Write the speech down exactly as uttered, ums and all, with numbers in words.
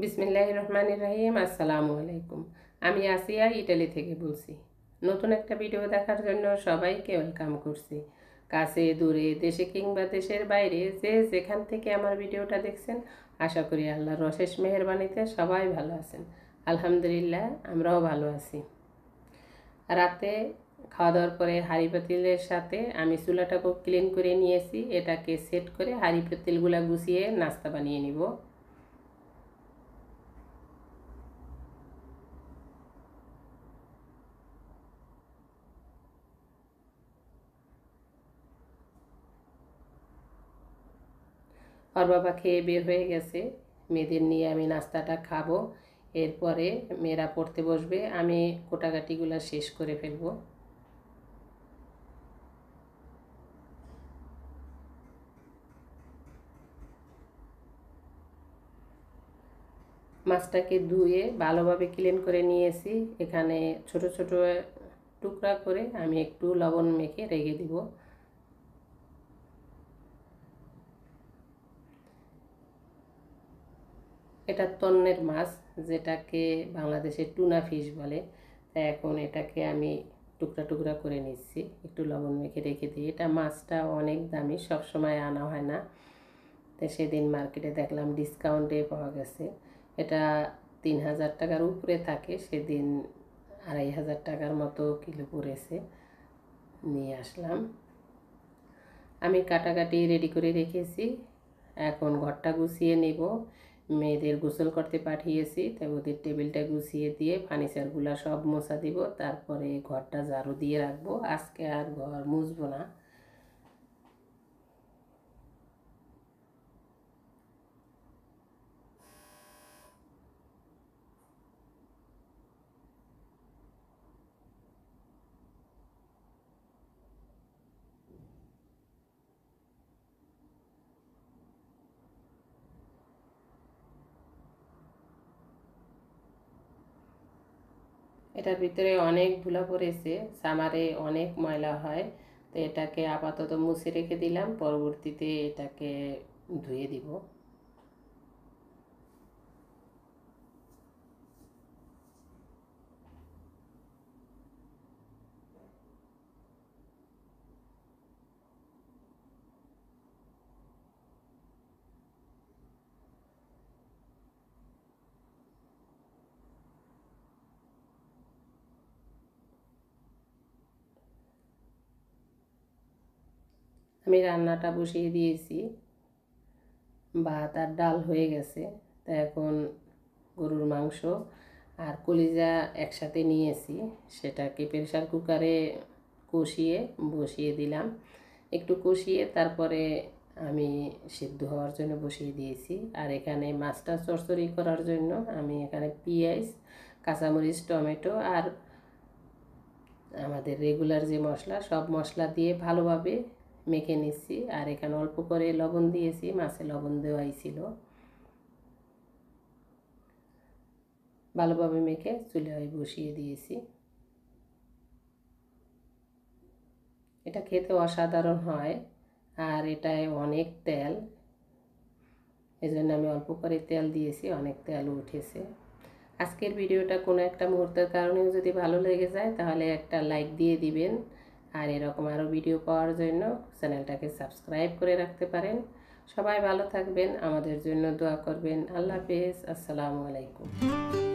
বিসমিল্লাহির রহমানির রহিম। আসসালামু আলাইকুম। আমি আসিয়া ইটালি থেকে বলছি। নতুন একটা ভিডিও দেখার জন্য সবাইকে ওয়েলকাম করছি। কাছে দূরে দেশে কিংবা দেশের বাইরে যে যেখান থেকে আমার ভিডিওটা দেখছেন, আশা করি আল্লাহর অশেষ মেহেরবানিতে সবাই ভালো আছেন। আলহামদুলিল্লাহ, আমরাও ভালো আছি। রাতে খাওয়া দাওয়ার পরে হাঁড়ি পাতিলের সাথে আমি চুলাটাকে ক্লিন করে নিয়েছি। এটাকে সেট করে হাঁড়ি পাতিলগুলা গুছিয়ে নাস্তা বানিয়ে নিব। ওর বাবা খেয়ে বের হয়ে গেছে। মেয়েদের নিয়ে আমি নাস্তাটা খাবো। এরপরে মেয়েরা পড়তে বসবে, আমি কোটাকাটিগুলো শেষ করে ফেলবো। মাছটাকে ধুয়ে ভালোভাবে ক্লিন করে নিয়েছি। এখানে ছোট ছোট টুকরা করে আমি একটু লবণ মেখে রেখে দিব। এটা তন্নের মাছ, যেটাকে বাংলাদেশে টুনা ফিশ বলে। তাই এখন এটাকে আমি টুকরা টুকরা করে নিচ্ছি, একটু লবণ মেখে রেখে দিই। এটা মাছটা অনেক দামি, সবসময় আনা হয় না। তো সেদিন মার্কেটে দেখলাম ডিসকাউন্টে পাওয়া গেছে। এটা তিন হাজার টাকার উপরে থাকে, সেদিন আড়াই হাজার টাকার মতো কিলো পড়েছে, নিয়ে আসলাম। আমি কাটাকাটি রেডি করে রেখেছি। এখন ঘরটা গুছিয়ে নেব। মেয়েদের গোসল করতে পাঠিয়েছি, তাই ওদের টেবিলটা গুছিয়ে দিয়ে ফার্নিচারগুলো সব মোছা দিব। তারপরে ঘরটা ঝাড়ু দিয়ে রাখবো। আজকে আর ঘর মুছবো না। এটার ভিতরে অনেক ধুলা পড়েছে, সামারে অনেক ময়লা হয়। তো এটাকে আপাতত মুছে রেখে দিলাম, পরবর্তীতে এটাকে ধুয়ে দিব। আমি রান্নাটা বসিয়ে দিয়েছি। ভাত আর ডাল হয়ে গেছে। তা এখন গরুর মাংস আর কলিজা একসাথে নিয়েছি, সেটাকে প্রেসার কুকারে কষিয়ে বসিয়ে দিলাম। একটু কষিয়ে তারপরে আমি সিদ্ধ হওয়ার জন্য বসিয়ে দিয়েছি। আর এখানে মাছটা চরচড়ি করার জন্য আমি এখানে পেঁয়াজ, কাঁচামরিচ, টমেটো আর আমাদের রেগুলার যে মশলা, সব মশলা দিয়ে ভালোভাবে মেখে নিচ্ছি। আর এখানে অল্প করে লবণ দিয়েছি, মাছে লবণ দেওয়াই ছিল। ভালোভাবে মেখে চুলায় বসিয়ে দিয়েছি। এটা খেতে অসাধারণ হয়, আর এটায় অনেক তেল, এজন্য আমি অল্প করে তেল দিয়েছি, অনেক তেল উঠেছে। আজকের ভিডিওটা কোনো একটা মুহূর্তের কারণেও যদি ভালো লেগে যায় তাহলে একটা লাইক দিয়ে দিবেন। আর এরকম আরও ভিডিও পাওয়ার জন্য চ্যানেলটাকে সাবস্ক্রাইব করে রাখতে পারেন। সবাই ভালো থাকবেন, আমাদের জন্য দোয়া করবেন। আল্লাহ হাফেজ। আসসালামু আলাইকুম।